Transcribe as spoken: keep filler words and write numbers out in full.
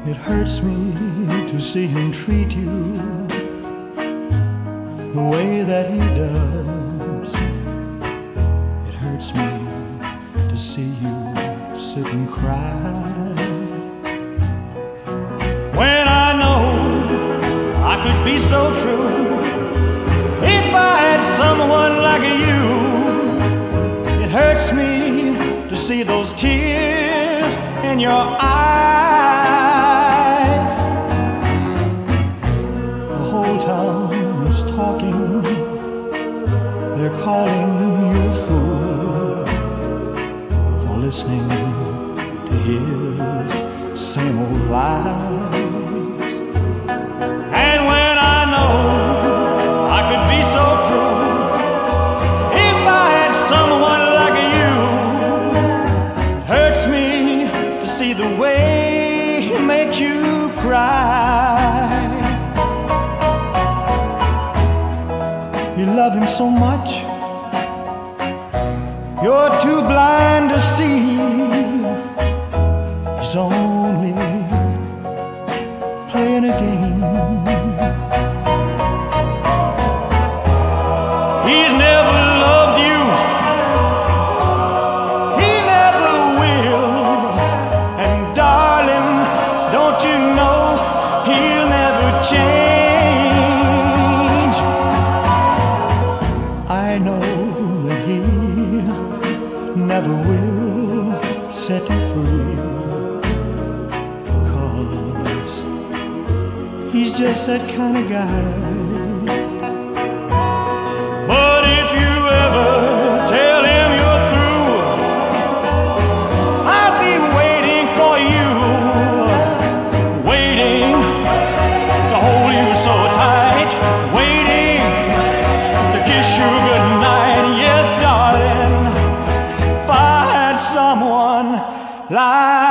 It hurts me to see him treat you the way that he does. It hurts me to see you sit and cry, when I know I could be so true if I had someone like you. It hurts me to see those tears in your eyes. The whole town is talking, they're calling you a fool for listening to his same old lies. And when I know I could be so true if I had someone like you, it hurts me to see the way he makes you cry. You love him so much, you're too blind to see he's only playing a game. He's never loved you, he never will, and darling, don't you know he'll never change. I know that he never will set you free, because he's just that kind of guy. But if you ever tell him you're through, I'll be waiting for you, waiting to hold you so tight, waiting to kiss you goodnight. Yes, darling, if I had someone like